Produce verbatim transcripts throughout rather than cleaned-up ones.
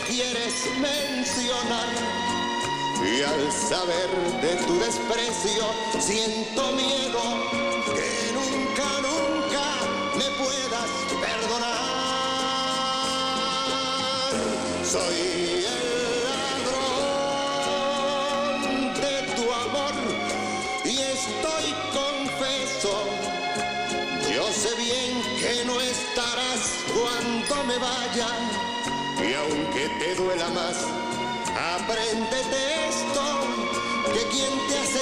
quieres mencionar. Y al saber de tu desprecio, siento miedo que nunca, nunca me puedas perdonar. Soy el ladrón de tu amor y estoy confeso. Yo sé bien que no estarás cuando me vaya, y aunque te duela más, apréndete esto, que quien te hace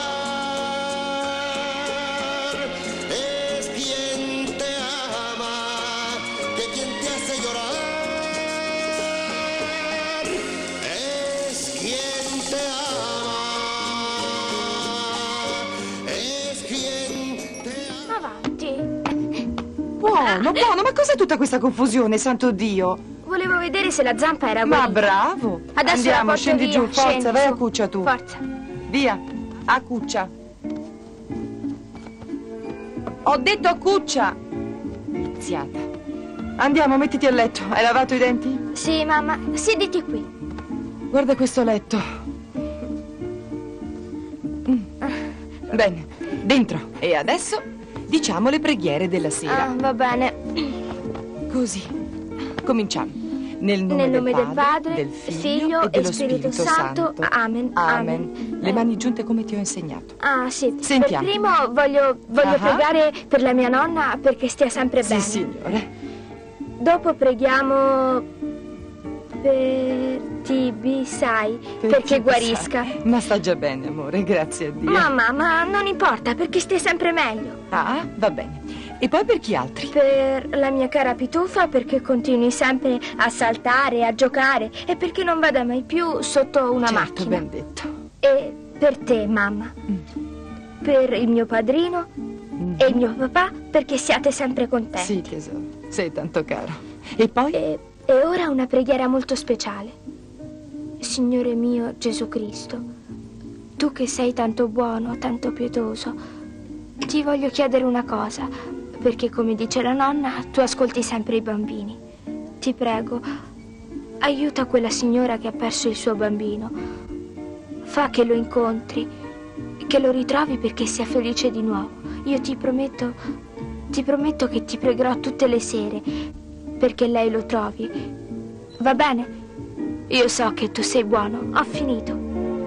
llorar es quien te ama, que quien te hace llorar es quien te ama, es quien te ama. Avanti. Buono, buono, ma cos'è tutta questa confusione, santo Dio? Volevo vedere se la zampa era guarita. Ma bravo! Adesso andiamo, la porto scendi via. giù, forza, Scendi, vai su. a cuccia tu. Forza. Via, a cuccia. Ho detto a cuccia. Viziata. Andiamo, mettiti a letto. Hai lavato i denti? Sì, mamma, siediti qui. Guarda questo letto. Mm. Bene, dentro. E adesso diciamo le preghiere della sera. Ah, va bene. Così. Cominciamo. Nel nome, Nel nome del, del padre, Padre, del Figlio, Figlio e dello e Spirito Spirito Santo. Santo. Amen. Amen. Amen. Le mani giunte come ti ho insegnato. Ah, sì. Sentiamo. Per primo voglio, voglio Ah. pregare per la mia nonna perché stia sempre Sì, bene. signore. Dopo preghiamo per Tibi, sai, Per perché chi guarisca. sa. Ma sta già bene, amore, grazie a Dio. Mamma, ma non importa perché stia sempre meglio. Ah, va bene. E poi per chi altri? Per la mia cara Pitufa perché continui sempre a saltare, a giocare e perché non vada mai più sotto una Certo, macchina. ben detto. E per te, mamma. Mm. Per il mio padrino Mm. e il mio papà perché siate sempre contenti. Sì, tesoro, sei tanto caro. E poi? E, e ora una preghiera molto speciale. Signore mio Gesù Cristo, tu che sei tanto buono, tanto pietoso, ti voglio chiedere una cosa, perché come dice la nonna, tu ascolti sempre i bambini. Ti prego, aiuta quella signora che ha perso il suo bambino. Fa che lo incontri, che lo ritrovi perché sia felice di nuovo. Io ti prometto, ti prometto che ti pregherò tutte le sere perché lei lo trovi. Va bene? Io so che tu sei buono. Ho finito.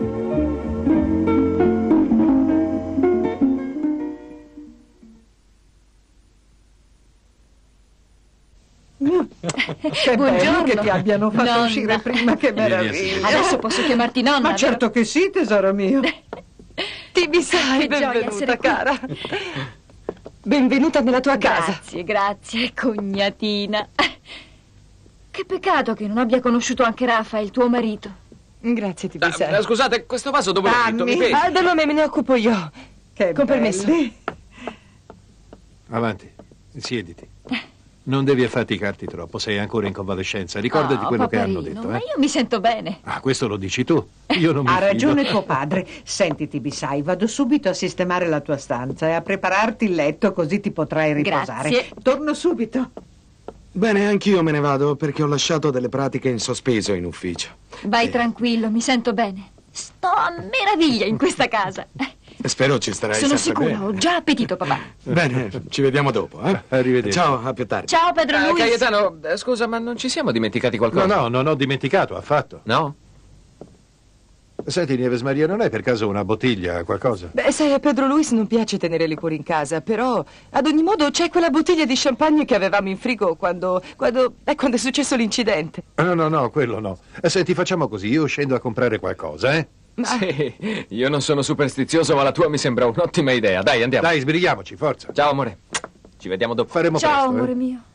Che bello che ti abbiano fatto Nonna. uscire prima, che meraviglia. Adesso posso chiamarti nonna? Ma certo che sì, tesoro mio. Tibi, sai, Che gioia benvenuta, essere qui. cara. Benvenuta nella tua casa. Grazie, grazie, cognatina. Che peccato che non abbia conosciuto anche Rafa, il tuo marito. Grazie, Tibi, Ah, sai. scusate, questo vaso dove l'ho metto? Mi Dammi. pesi. Ah, del nome me ne occupo io. Che Con permesso. belli. Avanti, siediti. Non devi affaticarti troppo, sei ancora in convalescenza. Ricordati Oh, quello paparino, che hanno detto, ma eh? io mi sento bene. Ah, questo lo dici tu. Io non mi Ha fido. ragione tuo padre. Sentiti, Bisai, vado subito a sistemare la tua stanza e a prepararti il letto, così ti potrai riposare. Grazie. Torno subito. Bene, anch'io me ne vado perché ho lasciato delle pratiche in sospeso in ufficio. Vai Eh. tranquillo, mi sento bene. Sto a meraviglia in questa casa. Spero ci starai Sono sempre sicura, ho bene. già appetito, papà. Bene, ci vediamo dopo, eh? Arrivederci. Ciao, a più tardi. Ciao, Pedro Ah, Luis. Cayetano, eh, scusa, ma non ci siamo dimenticati No, qualcosa? no, non ho dimenticato affatto. No? Senti, Nieves Maria, non hai per caso una bottiglia, qualcosa? Beh, sai, a Pedro Luis non piace tenere liquori in casa, però ad ogni modo c'è quella bottiglia di champagne che avevamo in frigo quando, quando, eh, quando è successo l'incidente. No, no, no, quello no. Eh, Senti, facciamo così, io scendo a comprare qualcosa, eh? Ma Sì, io non sono superstizioso, ma la tua mi sembra un'ottima idea. Dai, andiamo. Dai, sbrighiamoci, forza. Ciao, amore. Ci vediamo dopo. Faremo Ciao, presto, amore eh? mio.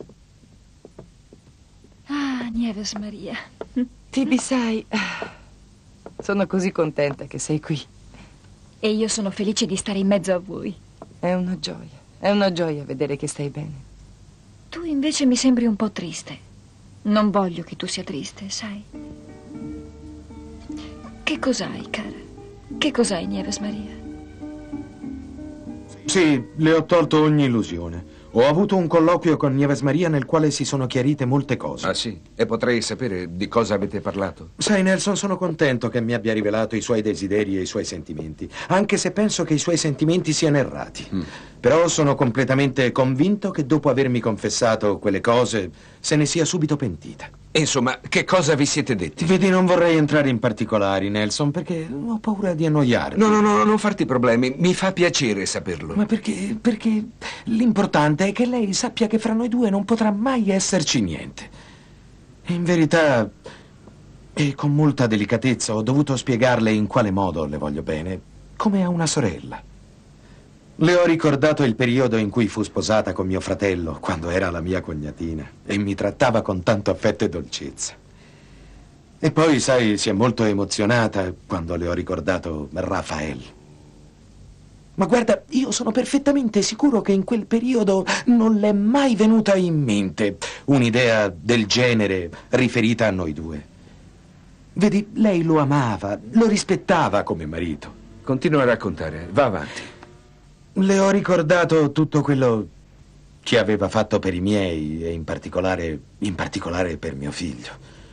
Ah, Nieves Maria. Tibi, sai, sono così contenta che sei qui. E io sono felice di stare in mezzo a voi. È una gioia, è una gioia vedere che stai bene. Tu invece mi sembri un po' triste. Non voglio che tu sia triste, sai? Che cos'hai, cara? Che cos'hai, Nieves Maria? Sì, le ho tolto ogni illusione. Ho avuto un colloquio con Nieves Maria nel quale si sono chiarite molte cose. Ah sì? E potrei sapere di cosa avete parlato? Sai, Nelson, sono contento che mi abbia rivelato i suoi desideri e i suoi sentimenti, anche se penso che i suoi sentimenti siano errati. Mm. Però sono completamente convinto che dopo avermi confessato quelle cose se ne sia subito pentita. Insomma, che cosa vi siete detti? Vedi, non vorrei entrare in particolari, Nelson, perché ho paura di annoiarti. No, no, no, non farti problemi. Mi fa piacere saperlo. Ma perché? Perché l'importante è che lei sappia che fra noi due non potrà mai esserci niente. E in verità, e con molta delicatezza, ho dovuto spiegarle in quale modo le voglio bene, come a una sorella. Le ho ricordato il periodo in cui fu sposata con mio fratello, quando era la mia cognatina, e mi trattava con tanto affetto e dolcezza. E poi, sai, si è molto emozionata quando le ho ricordato Rafael. Ma guarda, io sono perfettamente sicuro che in quel periodo non le è mai venuta in mente un'idea del genere riferita a noi due. Vedi, lei lo amava, lo rispettava come marito. Continua a raccontare, va avanti. Le ho ricordato tutto quello che aveva fatto per i miei e in particolare, in particolare per mio figlio.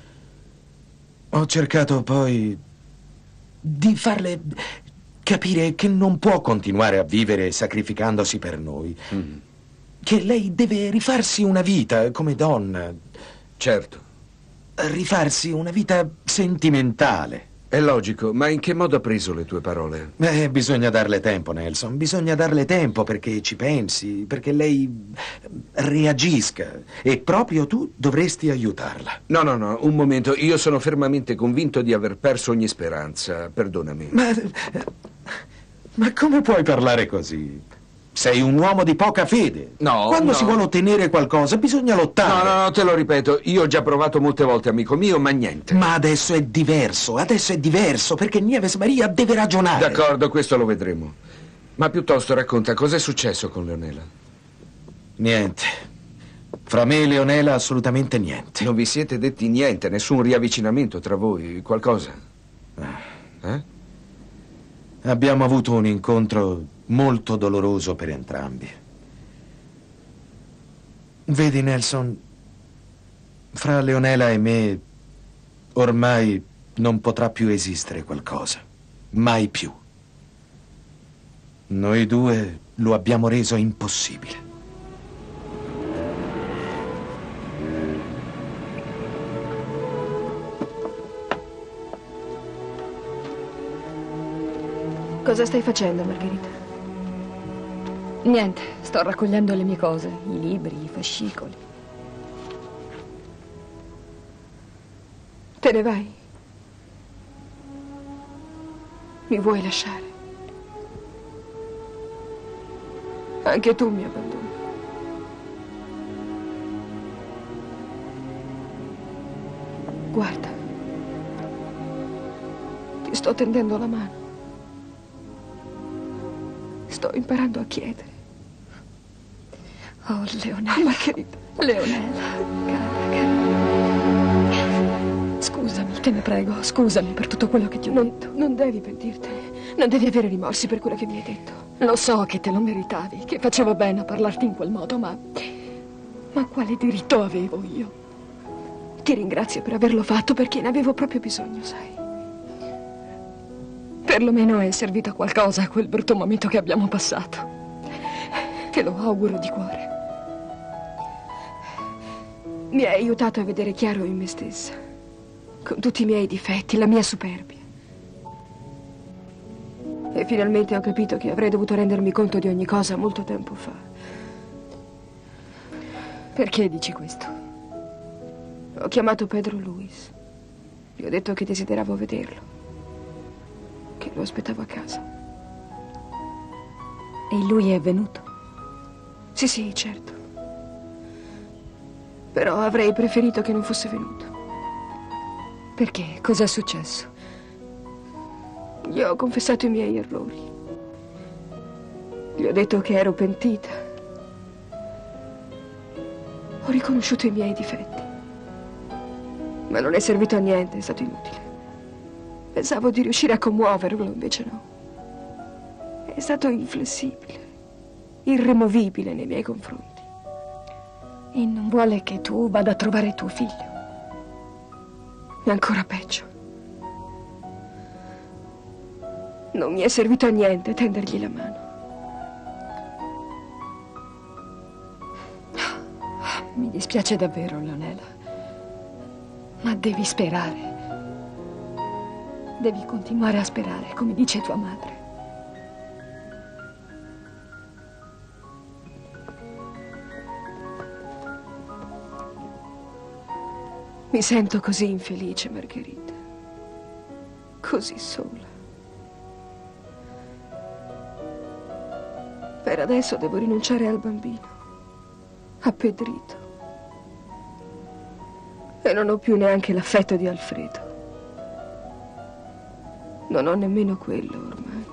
Ho cercato poi di farle capire che non può continuare a vivere sacrificandosi per noi. Mm. Che lei deve rifarsi una vita come donna. Certo. Rifarsi una vita sentimentale. È logico, ma in che modo ha preso le tue parole? Eh, bisogna darle tempo, Nelson. Bisogna darle tempo perché ci pensi, perché lei reagisca. E proprio tu dovresti aiutarla. No, no, no, un momento. Io sono fermamente convinto di aver perso ogni speranza. Perdonami. Ma... Ma come puoi parlare così? Sei un uomo di poca fede. No, Quando no. si vuole ottenere qualcosa bisogna lottare. No, no, no, te lo ripeto. Io ho già provato molte volte, amico mio, ma niente. Ma adesso è diverso, adesso è diverso, perché Nieves Maria deve ragionare. D'accordo, questo lo vedremo. Ma piuttosto racconta, cos'è successo con Leonela? Niente. Fra me e Leonela assolutamente niente. Non vi siete detti niente, nessun riavvicinamento tra voi, qualcosa? Eh? Abbiamo avuto un incontro molto doloroso per entrambi. Vedi, Nelson, fra Leonela e me ormai non potrà più esistere qualcosa. Mai più. Noi due lo abbiamo reso impossibile. Cosa stai facendo, Margherita? Niente, sto raccogliendo le mie cose, i libri, i fascicoli. Te ne vai? Mi vuoi lasciare? Anche tu mi abbandoni. Guarda, ti sto tendendo la mano. Sto imparando a chiedere. Oh, Leonela. Margherita. Leonela, cara, cara. Scusami, te ne prego, scusami per tutto quello che ti ho non, detto. Non devi pentirtene. Non devi avere rimorsi per quello che mi hai detto. Lo so che te lo meritavi, che facevo bene a parlarti in quel modo, ma... Ma quale diritto avevo io? Ti ringrazio per averlo fatto perché ne avevo proprio bisogno, sai. Perlomeno è servito a qualcosa quel brutto momento che abbiamo passato. Te lo auguro di cuore. Mi hai aiutato a vedere chiaro in me stessa, con tutti i miei difetti, la mia superbia. E finalmente ho capito che avrei dovuto rendermi conto di ogni cosa molto tempo fa. Perché dici questo? Ho chiamato Pedro Luis. Gli ho detto che desideravo vederlo, che lo aspettavo a casa. E lui è venuto? Sì, sì, certo. Però avrei preferito che non fosse venuto. Perché? Cos'è successo? Gli ho confessato i miei errori. Gli ho detto che ero pentita. Ho riconosciuto i miei difetti. Ma non è servito a niente, è stato inutile. Pensavo di riuscire a commuoverlo, invece no. È stato inflessibile, irremovibile nei miei confronti. E non vuole che tu vada a trovare tuo figlio. È ancora peggio. Non mi è servito a niente tendergli la mano. Mi dispiace davvero, Leonela. Ma devi sperare. Devi continuare a sperare, come dice tua madre. Mi sento così infelice, Margherita. Così sola. Per adesso devo rinunciare al bambino. A Pedrito. E non ho più neanche l'affetto di Alfredo. Non ho nemmeno quello ormai.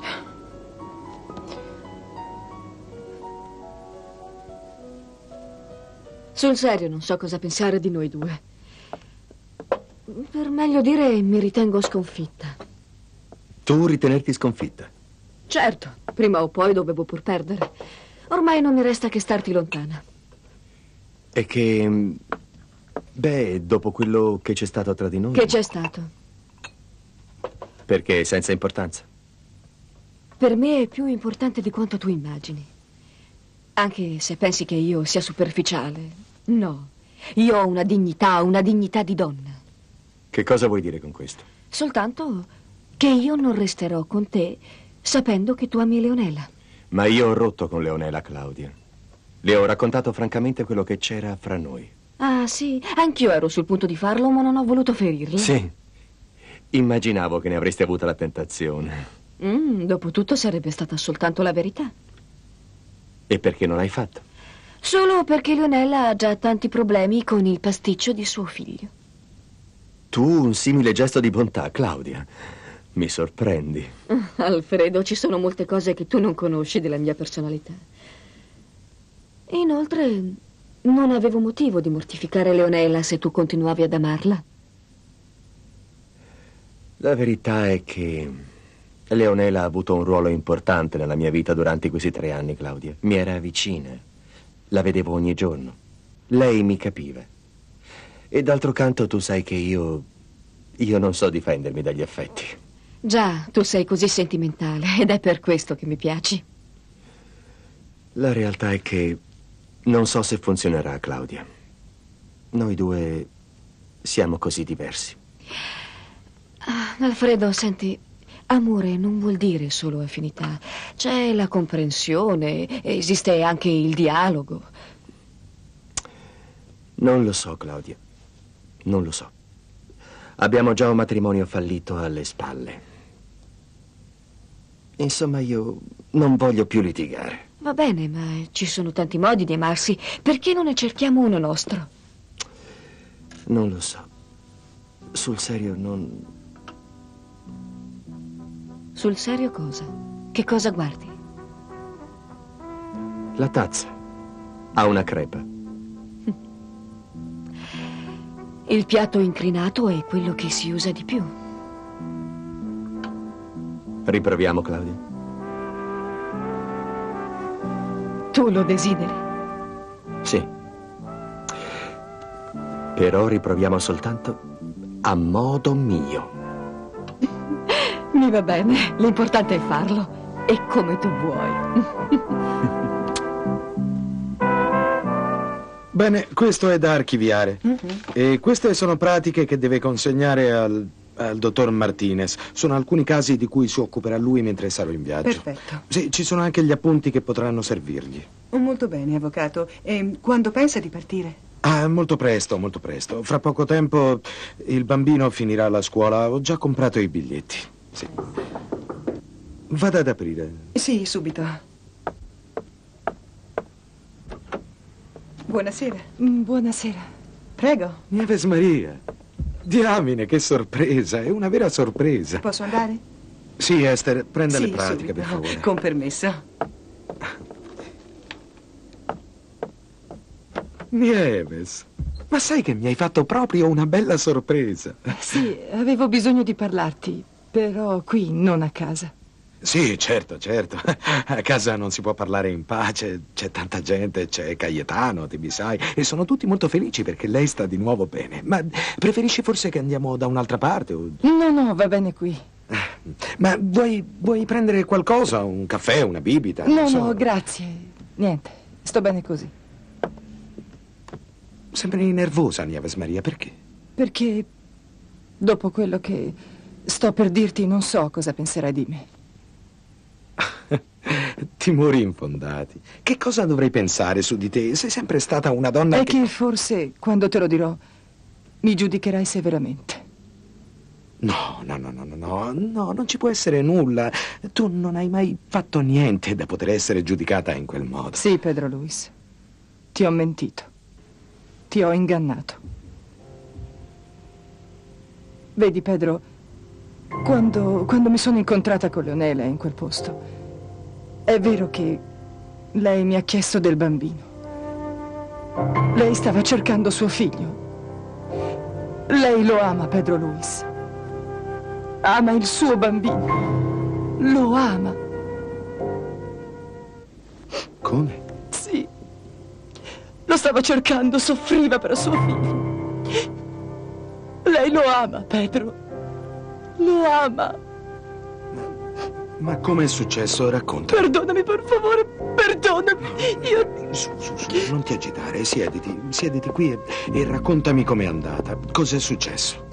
Sul serio non so cosa pensare di noi due. Per meglio dire, mi ritengo sconfitta. Tu ritenerti sconfitta? Certo, prima o poi dovevo pur perdere. Ormai non mi resta che starti lontana. E che... Beh, dopo quello che c'è stato tra di noi... Che c'è stato? Perché è senza importanza? Per me è più importante di quanto tu immagini. Anche se pensi che io sia superficiale. No, io ho una dignità, una dignità di donna. Che cosa vuoi dire con questo? Soltanto che io non resterò con te sapendo che tu ami Leonela. Ma io ho rotto con Leonela, Claudia. Le ho raccontato francamente quello che c'era fra noi. Ah, sì? Anch'io ero sul punto di farlo, ma non ho voluto ferirla. Sì. Immaginavo che ne avresti avuta la tentazione. Mm, dopotutto sarebbe stata soltanto la verità. E perché non l'hai fatto? Solo perché Leonela ha già tanti problemi con il pasticcio di suo figlio. Tu un simile gesto di bontà, Claudia. Mi sorprendi. Alfredo, ci sono molte cose che tu non conosci della mia personalità. Inoltre, non avevo motivo di mortificare Leonela se tu continuavi ad amarla. La verità è che Leonela ha avuto un ruolo importante nella mia vita durante questi tre anni, Claudia. Mi era vicina. La vedevo ogni giorno. Lei mi capiva. E d'altro canto tu sai che io... io non so difendermi dagli affetti. Già, tu sei così sentimentale ed è per questo che mi piaci. La realtà è che non so se funzionerà, Claudia. Noi due siamo così diversi. Ah, Alfredo, senti, amore non vuol dire solo affinità. C'è la comprensione, esiste anche il dialogo. Non lo so, Claudia. Non lo so. Abbiamo già un matrimonio fallito alle spalle. Insomma, io non voglio più litigare. Va bene, ma ci sono tanti modi di amarsi. Perché non ne cerchiamo uno nostro? Non lo so. Sul serio non... Sul serio cosa? Che cosa guardi? La tazza. Ha una crepa. Il piatto inclinato è quello che si usa di più. Riproviamo, Claudia. Tu lo desideri? Sì. Però riproviamo soltanto a modo mio. Mi va bene, l'importante è farlo. E come tu vuoi. Bene, questo è da archiviare. Uh-huh. E queste sono pratiche che deve consegnare al, al dottor Martinez. Sono alcuni casi di cui si occuperà lui mentre sarò in viaggio. Perfetto. Sì, ci sono anche gli appunti che potranno servirgli. Molto bene, avvocato. E quando pensa di partire? Ah, molto presto, molto presto. Fra poco tempo il bambino finirà la scuola. Ho già comprato i biglietti. Sì. Vada ad aprire. Sì, subito. Buonasera. Buonasera. Prego. Nieves Maria. Diamine, che sorpresa. È una vera sorpresa. Posso andare? Sì, Esther, prenda sì, le pratiche, subito. per favore. Con permesso. Nieves, ma sai che mi hai fatto proprio una bella sorpresa? Sì, avevo bisogno di parlarti, però qui, non a casa. Sì, certo, certo. A casa non si può parlare in pace, c'è tanta gente, c'è Cayetano, ti sai, e sono tutti molto felici perché lei sta di nuovo bene. Ma preferisci forse che andiamo da un'altra parte? O... No, no, va bene qui. Ma vuoi, vuoi prendere qualcosa? Un caffè, una bibita? No, Non so. no, grazie. Niente, sto bene così. Sembri nervosa, Nieves Maria, perché? Perché dopo quello che sto per dirti non so cosa penserai di me. Timori infondati. Che cosa dovrei pensare su di te? Sei sempre stata una donna È che... che forse, quando te lo dirò, mi giudicherai severamente. No, no, no, no, no, no, no, non ci può essere nulla. Tu non hai mai fatto niente da poter essere giudicata in quel modo. Sì, Pedro Luis. Ti ho mentito. Ti ho ingannato. Vedi, Pedro, quando, quando mi sono incontrata con Leonela in quel posto, è vero che lei mi ha chiesto del bambino. Lei stava cercando suo figlio. Lei lo ama, Pedro Luis. Ama il suo bambino. Lo ama. Come? Sì. Lo stava cercando, soffriva per suo figlio. Lei lo ama, Pedro. Lo ama. Ma come è successo? Racconta. Perdonami, per favore, perdonami. Io... Su, su, su, non ti agitare, siediti, siediti qui e, e raccontami com'è andata. Cos'è successo?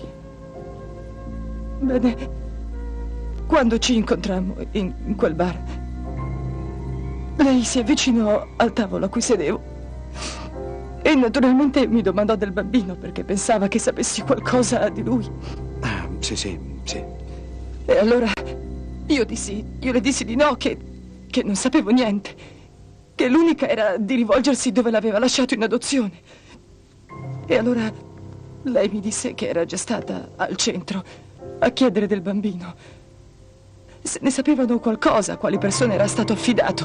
Bene, quando ci incontrammo in, in quel bar, lei si avvicinò al tavolo a cui sedevo e naturalmente mi domandò del bambino perché pensava che sapessi qualcosa di lui. Ah, sì, sì, sì. E allora io dissi, io le dissi di no, che, che non sapevo niente, che l'unica era di rivolgersi dove l'aveva lasciato in adozione. E allora lei mi disse che era già stata al centro a chiedere del bambino. Se ne sapevano qualcosa, a quali persone era stato affidato.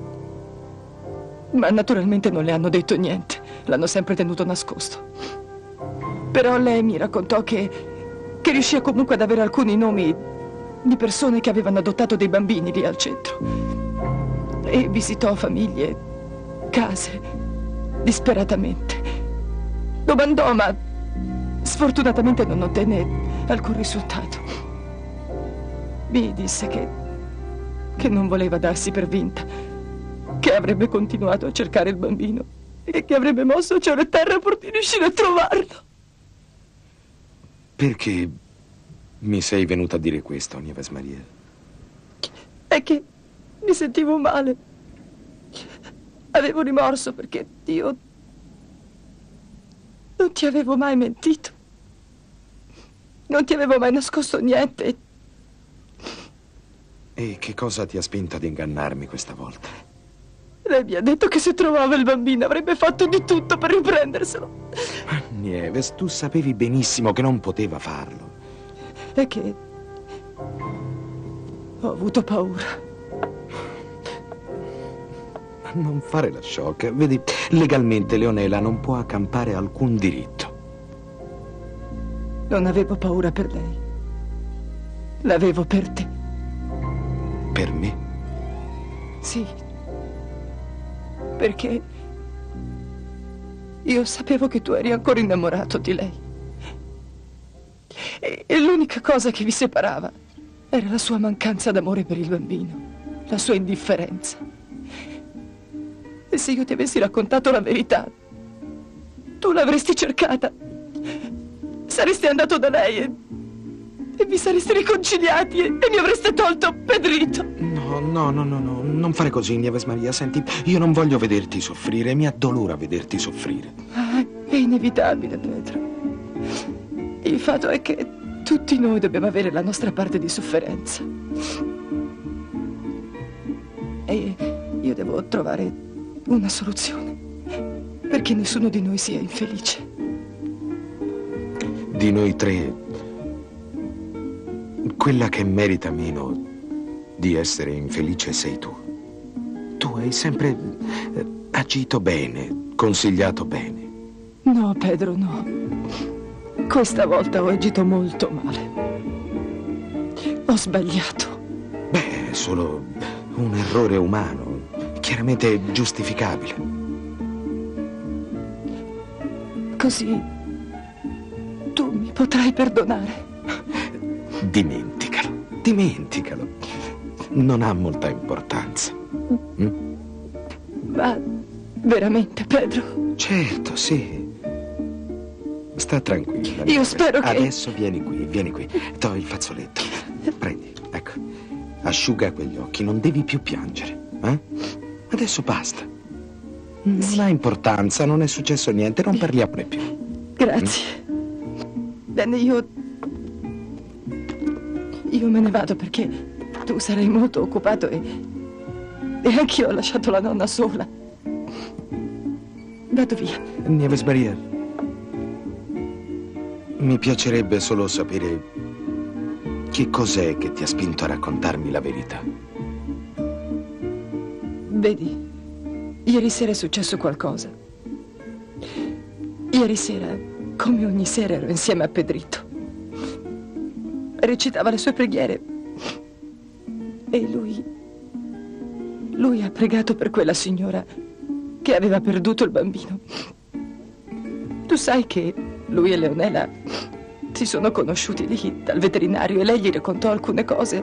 Ma naturalmente non le hanno detto niente, l'hanno sempre tenuto nascosto. Però lei mi raccontò che, che riuscì comunque ad avere alcuni nomi di persone che avevano adottato dei bambini lì al centro. E visitò famiglie, case, disperatamente. Domandò, ma sfortunatamente non ottenne alcun risultato. Mi disse che, che non voleva darsi per vinta, che avrebbe continuato a cercare il bambino e che avrebbe mosso cielo e terra pur di riuscire a trovarlo. Perché mi sei venuta a dire questo, Nieves Maria? È che mi sentivo male. Avevo rimorso perché io non ti avevo mai mentito. Non ti avevo mai nascosto niente. E che cosa ti ha spinto ad ingannarmi questa volta? Lei mi ha detto che se trovava il bambino avrebbe fatto di tutto per riprenderselo. Nieves, tu sapevi benissimo che non poteva farlo. È che ho avuto paura. Non fare la sciocca. Vedi, legalmente Leonela non può accampare alcun diritto. Non avevo paura per lei. L'avevo per te. Per me? Sì. Perché io sapevo che tu eri ancora innamorato di lei. E, e l'unica cosa che vi separava era la sua mancanza d'amore per il bambino, la sua indifferenza. E se io ti avessi raccontato la verità, tu l'avresti cercata. Saresti andato da lei e, e vi sareste riconciliati e, e mi avreste tolto Pedrito. No, no, no, no, no, non fare così, Nieves Maria. Senti, io non voglio vederti soffrire, mi addolora vederti soffrire. Ah, è inevitabile, Pedro. Il fatto è che tutti noi dobbiamo avere la nostra parte di sofferenza. E io devo trovare una soluzione, perché nessuno di noi sia infelice. Di noi tre, quella che merita meno di essere infelice sei tu. Tu hai sempre eh, agito bene, consigliato bene. No, Pedro, no. Questa volta ho agito molto male. Ho sbagliato. Beh, solo un errore umano, chiaramente giustificabile. Così tu mi potrai perdonare. Dimenticalo, dimenticalo. Non ha molta importanza. Mm? Ma veramente, Pedro? Certo, sì. Sta tranquilla. Io spero che... Adesso vieni qui, vieni qui. T'ho il fazzoletto. Prendi, ecco. Asciuga quegli occhi, non devi più piangere. Eh? Adesso basta. Non sì. ha importanza, non è successo niente, non parliamone più. Grazie. Mm? Bene, io... Io me ne vado perché tu sarai molto occupato e... E anch'io ho lasciato la nonna sola. Vado via. Nieves Maria, mi piacerebbe solo sapere che cos'è che ti ha spinto a raccontarmi la verità. Vedi, ieri sera è successo qualcosa. Ieri sera, come ogni sera, ero insieme a Pedrito. Recitava le sue preghiere e lui... Lui ha pregato per quella signora che aveva perduto il bambino. Tu sai che lui e Leonela si sono conosciuti lì dal veterinario e lei gli raccontò alcune cose.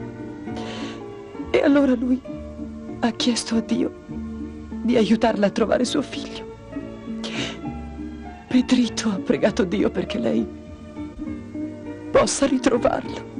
E allora lui ha chiesto a Dio di aiutarla a trovare suo figlio. Pedrito ha pregato Dio perché lei possa ritrovarlo.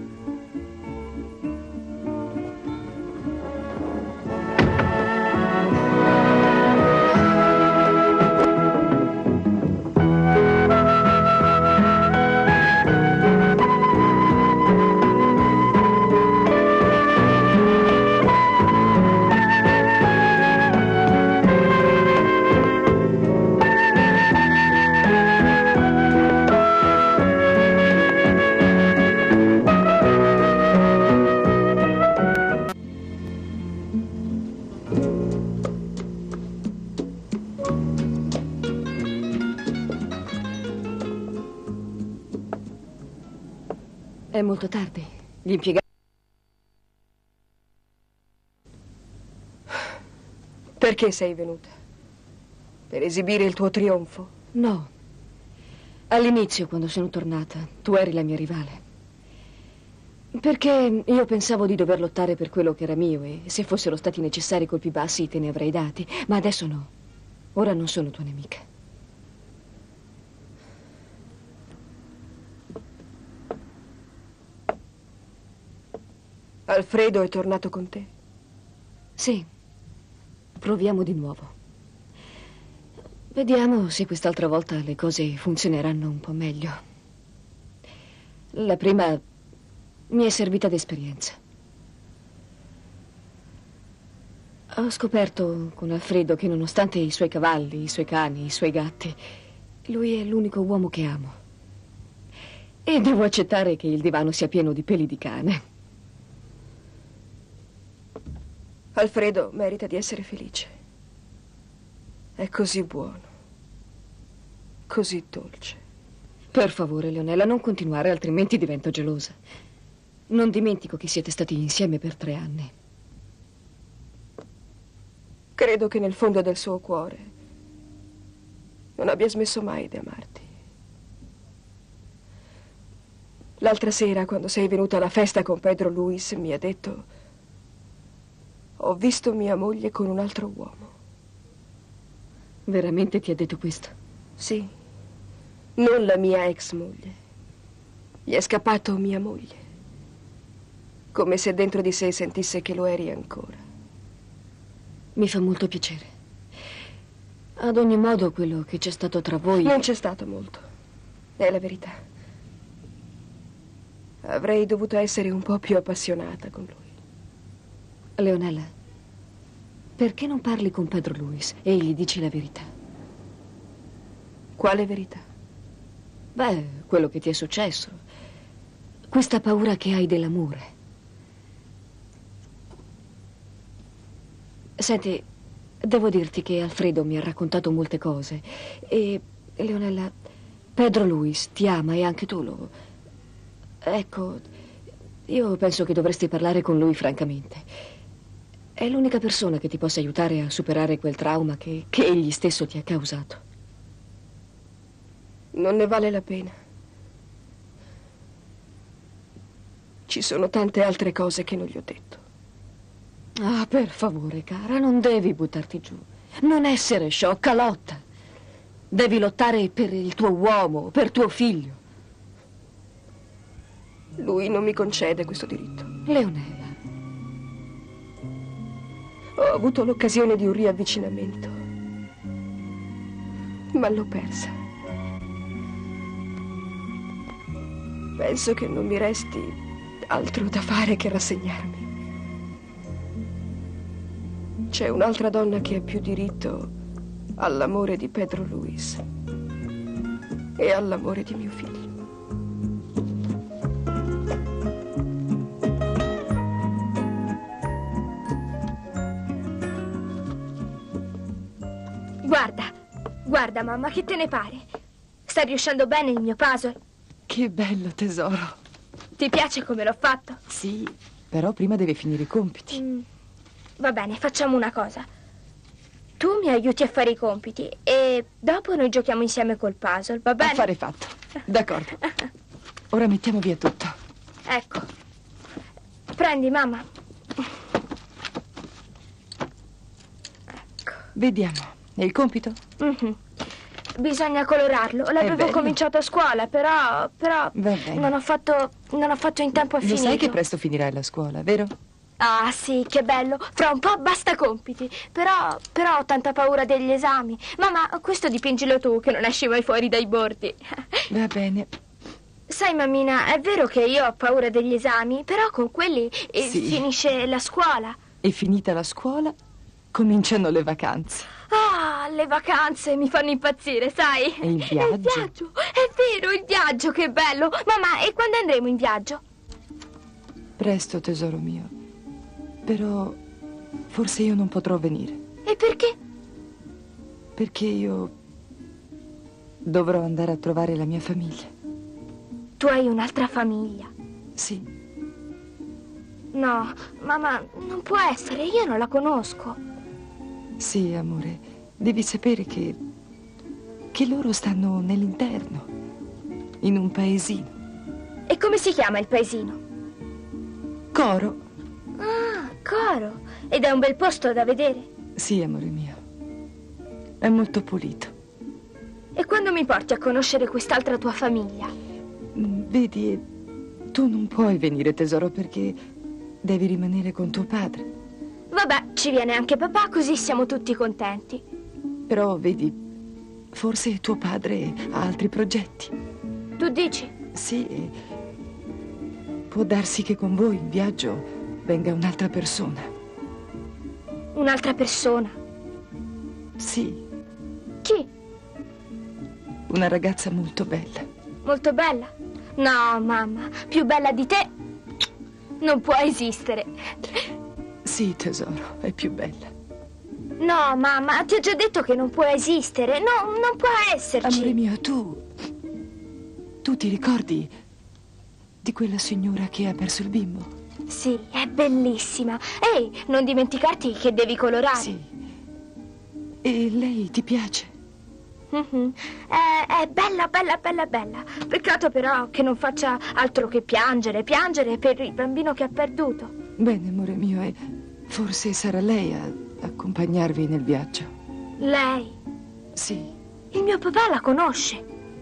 È molto tardi. Gli impiegati... Perché sei venuta? Per esibire il tuo trionfo? No. All'inizio, quando sono tornata, tu eri la mia rivale. Perché io pensavo di dover lottare per quello che era mio e se fossero stati necessari colpi bassi te ne avrei dati. Ma adesso no. Ora non sono tua nemica. Alfredo è tornato con te? Sì. Proviamo di nuovo. Vediamo se quest'altra volta le cose funzioneranno un po' meglio. La prima mi è servita d'esperienza. Ho scoperto con Alfredo che nonostante i suoi cavalli, i suoi cani, i suoi gatti, lui è l'unico uomo che amo. E devo accettare che il divano sia pieno di peli di cane. Alfredo merita di essere felice. È così buono, così dolce. Per favore, Leonela, non continuare, altrimenti divento gelosa. Non dimentico che siete stati insieme per tre anni. Credo che nel fondo del suo cuore non abbia smesso mai di amarti. L'altra sera, quando sei venuta alla festa con Pedro Luis, mi ha detto: ho visto mia moglie con un altro uomo. Veramente ti ha detto questo? Sì. Non la mia ex moglie. Gli è scappato mia moglie. Come se dentro di sé sentisse che lo eri ancora. Mi fa molto piacere. Ad ogni modo, quello che c'è stato tra voi... Non c'è stato molto. È la verità. Avrei dovuto essere un po' più appassionata con lui. Leonela, perché non parli con Pedro Luis e gli dici la verità? Quale verità? Beh, quello che ti è successo. Questa paura che hai dell'amore. Senti, devo dirti che Alfredo mi ha raccontato molte cose e, Leonela, Pedro Luis ti ama e anche tu lo... Ecco, io penso che dovresti parlare con lui francamente. È l'unica persona che ti possa aiutare a superare quel trauma che, che egli stesso ti ha causato. Non ne vale la pena. Ci sono tante altre cose che non gli ho detto. Ah, per favore, cara, non devi buttarti giù. Non essere sciocca, lotta. Devi lottare per il tuo uomo, per tuo figlio. Lui non mi concede questo diritto. Leonela. Ho avuto l'occasione di un riavvicinamento, ma l'ho persa. Penso che non mi resti altro da fare che rassegnarmi. C'è un'altra donna che ha più diritto all'amore di Pedro Luis e all'amore di mio figlio. Guarda, guarda mamma, che te ne pare? Sta riuscendo bene il mio puzzle? Che bello, tesoro. Ti piace come l'ho fatto? Sì, però prima deve finire i compiti. Mm. Va bene, facciamo una cosa. Tu mi aiuti a fare i compiti e dopo noi giochiamo insieme col puzzle, va bene? Affare fatto. D'accordo. Ora mettiamo via tutto. Ecco. Prendi, mamma. Ecco. Vediamo. E il compito? Mm-hmm. Bisogna colorarlo. L'avevo cominciato a scuola, però, però non ho fatto, non ho fatto in tempo a finire. Lo sai che presto finirai la scuola, vero? Ah, sì, che bello. Fra un po' basta compiti. Però, però ho tanta paura degli esami. Mamma, questo dipingilo tu, che non esci mai fuori dai bordi. Va bene. Sai, mammina, è vero che io ho paura degli esami, però con quelli eh, sì. finisce la scuola. E finita la scuola, cominciano le vacanze. Ah, le vacanze mi fanno impazzire, sai? E il viaggio? Il viaggio, è vero, il viaggio, che bello. Mamma, e quando andremo in viaggio? Presto, tesoro mio. Però forse io non potrò venire. E perché? Perché io dovrò andare a trovare la mia famiglia. Tu hai un'altra famiglia? Sì. No, mamma, non può essere, io non la conosco. Sì, amore, devi sapere che, che loro stanno nell'interno, in un paesino. E come si chiama il paesino? Coro. Ah, Coro. Ed è un bel posto da vedere? Sì, amore mio. È molto pulito. E quando mi porti a conoscere quest'altra tua famiglia? Vedi, tu non puoi venire, tesoro, perché devi rimanere con tuo padre. Vabbè, ci viene anche papà, così siamo tutti contenti. Però, vedi, forse tuo padre ha altri progetti. Tu dici? Sì. Può darsi che con voi in viaggio venga un'altra persona. Un'altra persona? Sì. Chi? Una ragazza molto bella. Molto bella? No, mamma, più bella di te non può esistere. Sì, tesoro, è più bella. No, mamma, ti ho già detto che non può esistere. No, non può esserci. Amore mio, tu... Tu ti ricordi di quella signora che ha perso il bimbo? Sì, è bellissima. Ehi, non dimenticarti che devi colorare. Sì. E lei ti piace? Mm-hmm. È, è bella, bella, bella, bella. Peccato però che non faccia altro che piangere, piangere per il bambino che ha perduto. Bene, amore mio, e forse sarà lei a accompagnarvi nel viaggio. Lei? Sì. Il mio papà la conosce.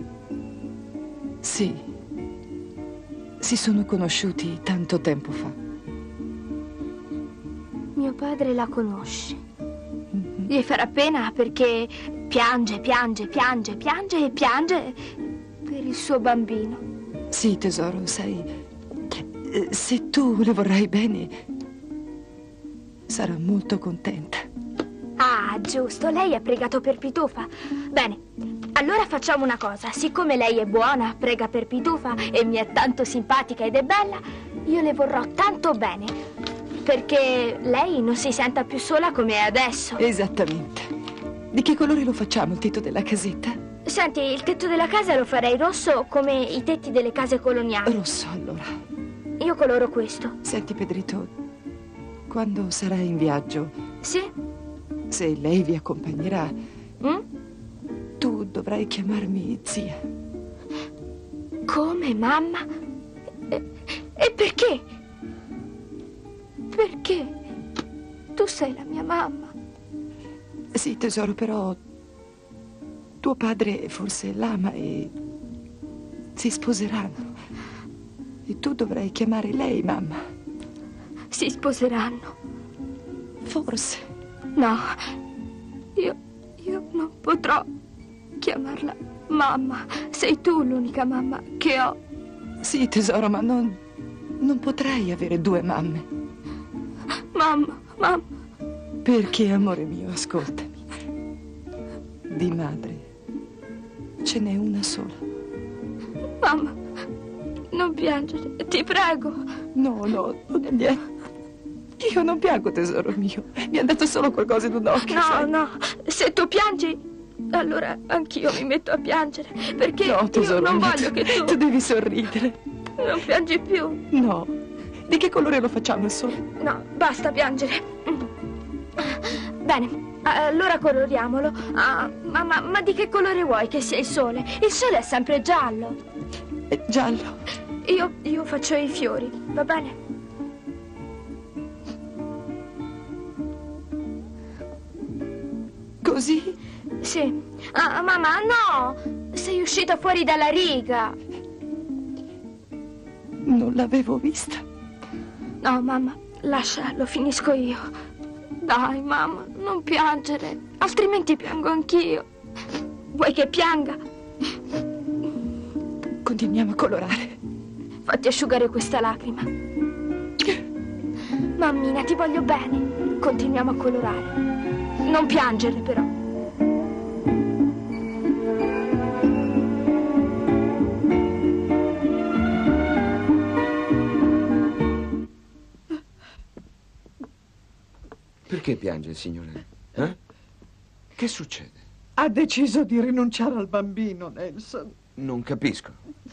Sì. Si sono conosciuti tanto tempo fa. Mio padre la conosce. Mm-hmm. Gli farà pena perché piange, piange, piange, piange e piange per il suo bambino. Sì, tesoro, sai... Se tu le vorrai bene, sarà molto contenta. Ah, giusto, lei ha pregato per Pitufa. Bene, allora facciamo una cosa. Siccome lei è buona, prega per Pitufa e mi è tanto simpatica ed è bella, io le vorrò tanto bene, perché lei non si senta più sola come è adesso. Esattamente. Di che colore lo facciamo il tetto della casetta? Senti, il tetto della casa lo farei rosso come i tetti delle case coloniali. Rosso, allora. io coloro questo. Senti, Pedrito, quando sarai in viaggio... Sì? Se lei vi accompagnerà, Mm? tu dovrai chiamarmi zia. Come, mamma? E, e perché? Perché? Tu sei la mia mamma. Sì, tesoro, però tuo padre forse l'ama e si sposeranno. E tu dovrai chiamare lei mamma. Si sposeranno. Forse. No, io, io non potrò chiamarla mamma. Sei tu l'unica mamma che ho. Sì, tesoro, ma non, non potrai avere due mamme. Mamma, mamma. Perché, amore mio, ascoltami. Di madre ce n'è una sola. Mamma, non piangere, ti prego. No, no, non è niente. Io non piango, tesoro mio. Mi ha dato solo qualcosa in un occhio. No, sai? no, se tu piangi, allora anch'io mi metto a piangere. Perché No, tesoro io non mio, voglio che tu... Tu devi sorridere. Non piangi più. No. Di che colore lo facciamo il sole? No, basta piangere. Bene, allora coloriamolo. Ah, mamma, ma di che colore vuoi che sia il sole? Il sole è sempre giallo. È giallo. Io, io faccio i fiori, va bene? Così? Sì. Ah, mamma, no! Sei uscita fuori dalla riga. Non l'avevo vista. No, mamma, lascia, lo finisco io. Dai, mamma, non piangere, altrimenti piango anch'io. Vuoi che pianga? Continuiamo a colorare. Fatti asciugare questa lacrima. Mammina, ti voglio bene. Continuiamo a colorare. Non piangere, però. Perché piange il signore? Eh? Che succede? Ha deciso di rinunciare al bambino, Nelson. Non capisco.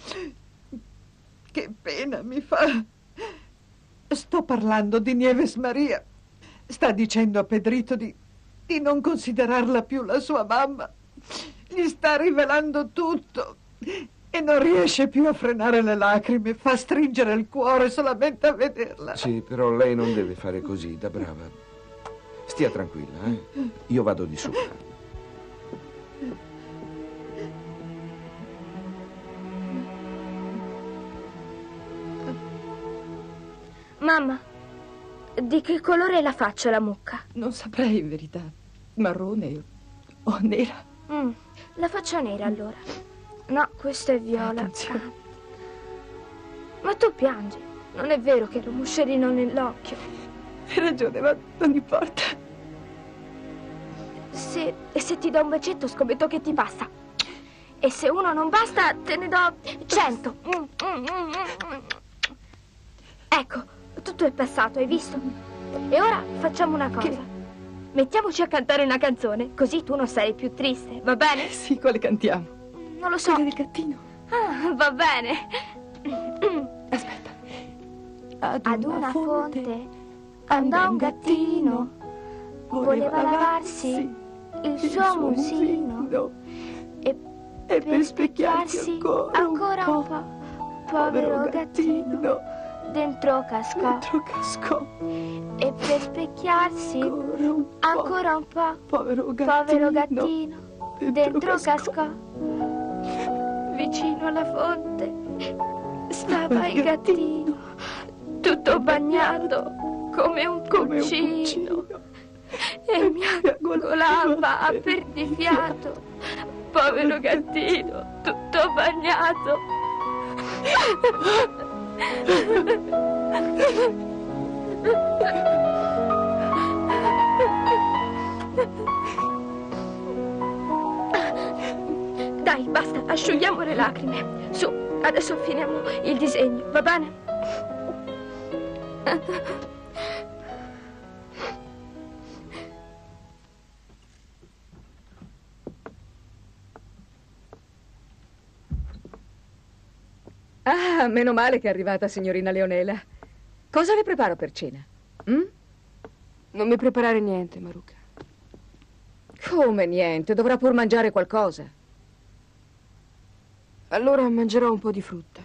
Che pena mi fa. Sto parlando di Nieves Maria. Sta dicendo a Pedrito di, di non considerarla più la sua mamma. Gli sta rivelando tutto. E non riesce più a frenare le lacrime. Fa stringere il cuore solamente a vederla. Sì, però lei non deve fare così, da brava. Stia tranquilla, eh? Io vado di sopra. Mamma, di che colore la faccia la mucca? Non saprei in verità. Marrone o nera? Mm, la faccia nera allora. No, questo è viola. Attenzione. Ma tu piangi. Non è vero che ho un moscerino nell'occhio. Hai ragione, ma non importa. Se, e se ti do un bacetto scommetto che ti passa. E se uno non basta te ne do cento. Mm, mm, mm, mm. Ecco, tutto è passato, hai visto? E ora facciamo una cosa. Che? Mettiamoci a cantare una canzone, così tu non sarai più triste, va bene? Sì, quale cantiamo? Non lo so. Quella del gattino. Ah, va bene. Aspetta. Ad una, Ad una fonte, fonte andò un gattino, voleva lavarsi il suo musino e, e per specchiarsi ancora, ancora un po', povero gattino, gattino dentro cascò, dentro cascò e per specchiarsi ancora un po', ancora un po', povero gattino, povero gattino dentro, dentro cascò. cascò. Vicino alla fonte stava il gattino, tutto bagnato come un pulcino, e miagolava a perdifiato, povero gattino, tutto bagnato. Dai, basta, asciughiamo le lacrime. Su, adesso finiamo il disegno, va bene? Ah, Ah, meno male che è arrivata, signorina Leonela. Cosa le preparo per cena? Mm? Non mi preparare niente, Maruca. Come niente? Dovrà pur mangiare qualcosa. Allora mangerò un po' di frutta.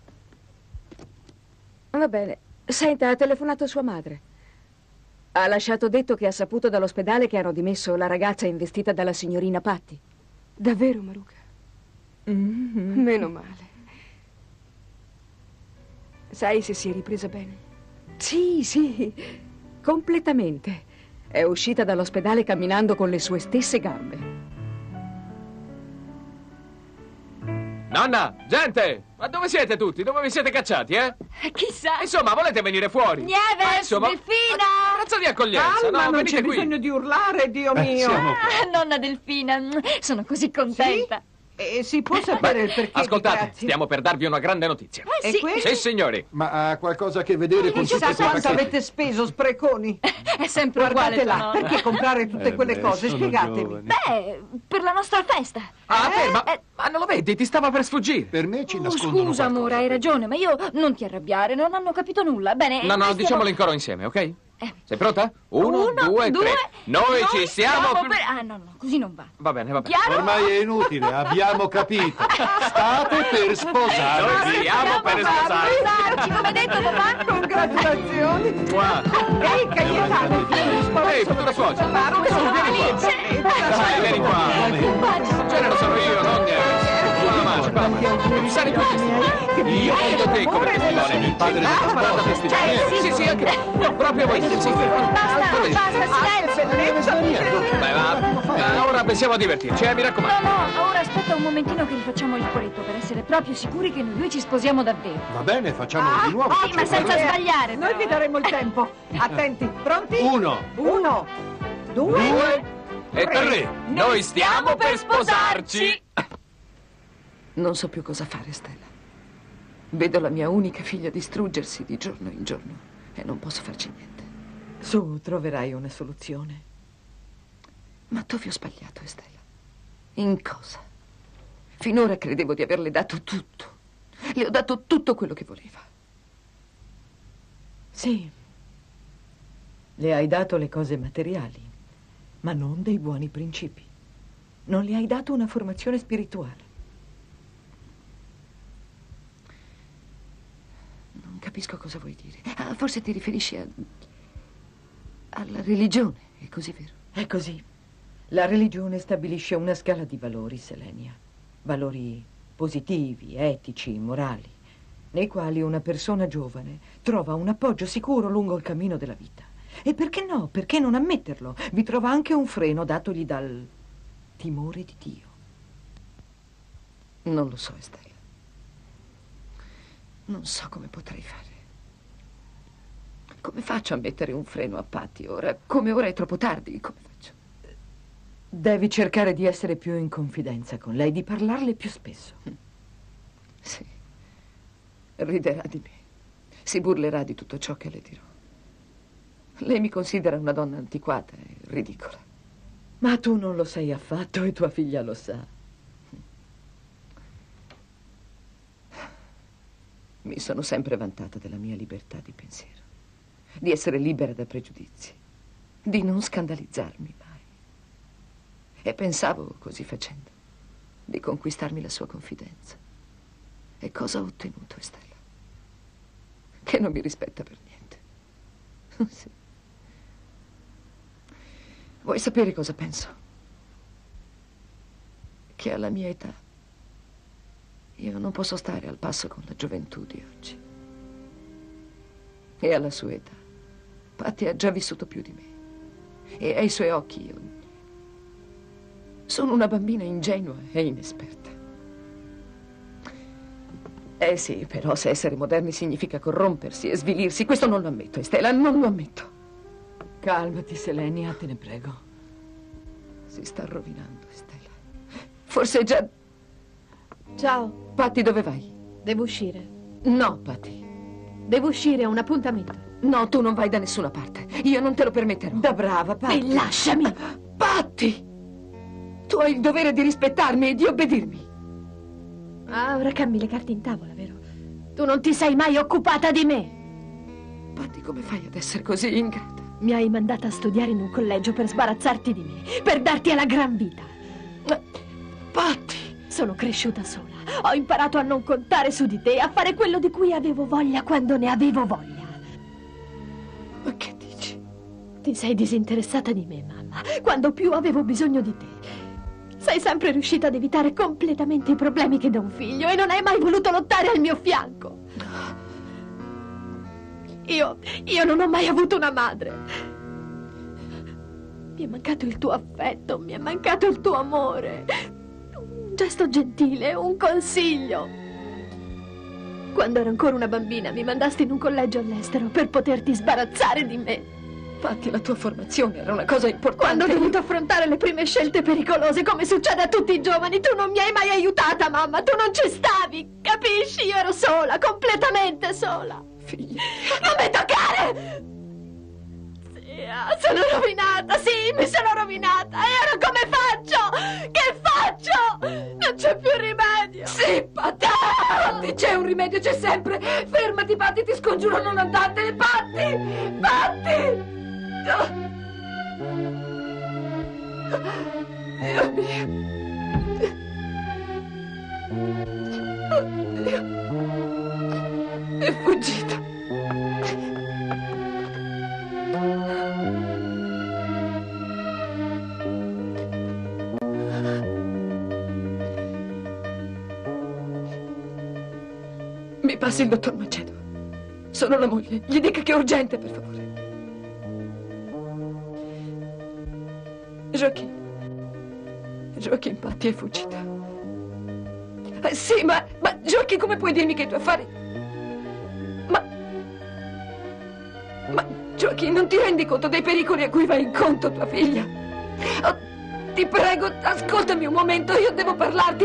Va bene. Senta, ha telefonato sua madre. Ha lasciato detto che ha saputo dall'ospedale che hanno dimesso la ragazza investita dalla signorina Patti. Davvero, Maruca? Mm-hmm. Meno male. Sai se si è ripresa bene? Sì, sì, completamente. È uscita dall'ospedale camminando con le sue stesse gambe. Nonna, gente! Ma dove siete tutti? Dove vi siete cacciati, eh? Chissà. Insomma, volete venire fuori? Nieves, Ma insomma, Delfina! Razza di accoglienza, Calma, no? non Venite c'è qui. bisogno di urlare, Dio Eh, mio. siamo Ah, nonna Delfina, sono così contenta. E si può sapere il perché? Ascoltate, di grazie? stiamo per darvi una grande notizia. Eh, E sì. questo? Sì, signori. Ma ha qualcosa a che vedere con Chissà tutti quei quanto pacchetti? avete speso, spreconi. È sempre Guardate uguale tua là, nonna. perché comprare tutte Eh quelle beh, cose? sono Spiegatemi. giovani. Beh, per la nostra festa. Ah, Eh? beh, ma, Eh. ma non lo vedi? Ti stava per sfuggire. Per me ci Oh, nascondono scusa, qualcosa. amore, hai ragione, ma io non ti arrabbiare, non hanno capito nulla. Bene, No, no, noi diciamolo stiamo- in coro insieme, ok? Eh. Sei pronta? Uno, Uno, due, due, tre. Noi, ci siamo... per- per... Ah, no, no, così non va. Va bene, va bene. Chiaro? Ormai è inutile, abbiamo capito. State per sposarvi. Noi stiamo per sposarci. sposarci, come detto papà. Congratulazioni. Qua. Ehi, Cayetano, Ehi, futura suocera. Su, vieni qua. Dai, vieni qua. Genero sono io, non Nieves. Qua la mano, qua la mano. Sali tu. Io vedo te come testimone. Il padre della sposa testimone. Sì, sì, anche. No, proprio voi. Sì, sì. Basta, basta, silenzio. Beh, va. Eh, ora pensiamo a divertirci, eh, mi No, raccomando. no, ora aspetta un momentino che rifacciamo il coretto per essere proprio sicuri che noi due ci sposiamo davvero. Va bene, facciamolo di nuovo. Sì, ma senza sbagliare. Noi vi daremo il tempo. Attenti, pronti? Uno, Uno, due, Due e tre. Noi stiamo per sposarci. Non so più cosa fare, Stella. Vedo la mia unica figlia distruggersi di giorno in giorno e non posso farci niente. Su, troverai una soluzione. Ma dove ho sbagliato, Estella? In cosa? Finora credevo di averle dato tutto. Le ho dato tutto quello che voleva. Sì, le hai dato le cose materiali, ma non dei buoni principi. Non le hai dato una formazione spirituale. Non capisco cosa vuoi dire. Ah, forse ti riferisci a... alla religione, è così vero? È così. La religione stabilisce una scala di valori, Selenia. Valori positivi, etici, morali, nei quali una persona giovane trova un appoggio sicuro lungo il cammino della vita. E perché no? Perché non ammetterlo? Vi trova anche un freno datogli dal timore di Dio. Non lo so, Estella. Non so come potrei fare. Come faccio a mettere un freno a Patti ora? Come ora è troppo tardi, come faccio? Devi cercare di essere più in confidenza con lei, di parlarle più spesso. Sì. Riderà di me. Si burlerà di tutto ciò che le dirò. Lei mi considera una donna antiquata e ridicola. Ma tu non lo sei affatto e tua figlia lo sa. Mi sono sempre vantata della mia libertà di pensiero, di essere libera da pregiudizi, di non scandalizzarmi mai. E pensavo, così facendo, di conquistarmi la sua confidenza. E cosa ho ottenuto, Estella? Che non mi rispetta per niente. Sì. Vuoi sapere cosa penso? Che alla mia età io non posso stare al passo con la gioventù di oggi. E alla sua età, Patti ha già vissuto più di me. E ai suoi occhi io sono una bambina ingenua e inesperta. Eh sì, però se essere moderni significa corrompersi e svilirsi, questo non lo ammetto, Estela, non lo ammetto. Calmati, Selenia, te ne prego. Si sta rovinando, Estela. Forse è già... Ciao. Patti, dove vai? Devo uscire. No, Patti. Devo uscire, ho un appuntamento. No, tu non vai da nessuna parte. Io non te lo permetterò. Da brava, Patti. E lasciami. Patti! Tu hai il dovere di rispettarmi e di obbedirmi. Ah, ora cambi le carte in tavola, vero? Tu non ti sei mai occupata di me. Patti, come fai ad essere così ingrata? Mi hai mandata a studiare in un collegio per sbarazzarti di me, per darti alla gran vita. Patti! Sono cresciuta sola. Ho imparato a non contare su di te, a fare quello di cui avevo voglia quando ne avevo voglia. Ma che dici? Ti sei disinteressata di me, mamma, quando più avevo bisogno di te. Sei sempre riuscita ad evitare completamente i problemi che dà un figlio e non hai mai voluto lottare al mio fianco. Io, io non ho mai avuto una madre. Mi è mancato il tuo affetto, mi è mancato il tuo amore. Un gesto gentile, un consiglio. Quando ero ancora una bambina mi mandasti in un collegio all'estero per poterti sbarazzare di me. Infatti la tua formazione era una cosa importante. Quando ho dovuto affrontare le prime scelte pericolose, come succede a tutti i giovani, tu non mi hai mai aiutata, mamma. Tu non ci stavi, capisci? Io ero sola, completamente sola. Figlia. Non mi toccare! Sì, sono rovinata, sì, mi sono rovinata. E ora come faccio? Che faccio? Non c'è più rimedio. Sì, Patti! Patti, c'è un rimedio, c'è sempre. Fermati, Patti, ti scongiuro, non andate. Patti! Patti! Dio mio. Oddio. È fuggito. Mi passi il dottor Macedo. Sono la moglie. Gli dica che è urgente, per favore. Joachim. Joachim, Patti è fuggito. Eh, sì, ma, ma Joachim, come puoi dirmi che i tuoi affari... Ma... Ma, Joachim, non ti rendi conto dei pericoli a cui va incontro tua figlia? Oh, ti prego, ascoltami un momento, io devo parlarti.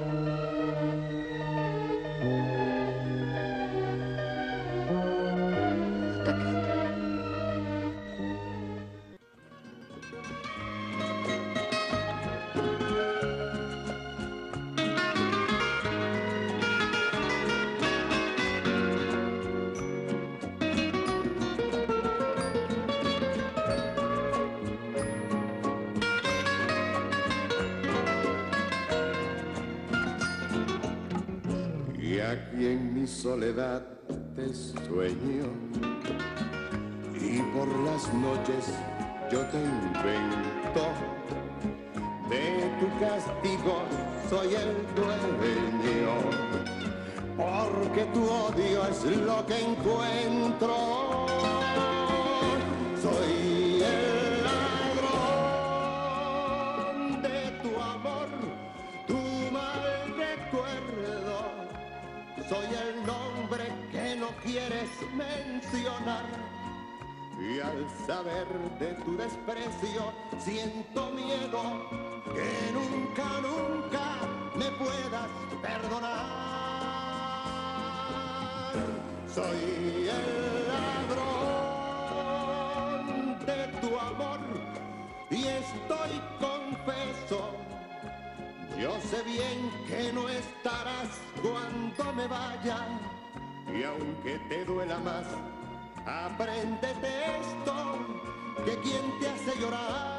Y aquí en mi soledad te sueño y por las noches yo te invento. De tu castigo soy el dueño, porque tu odio es lo que encuentro. Soy el ladrón de tu amor, tu mal recuerdo. Soy el nombre que no quieres mencionar. Y al saber de tu desprecio siento miedo que nunca, nunca me puedas perdonar. Soy el ladrón de tu amor y estoy confeso. Yo sé bien que no estarás cuando me vaya y aunque te duela más, apréndete esto, que quien te hace llorar